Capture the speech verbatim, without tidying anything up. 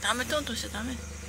ダメトントンしちゃダメ。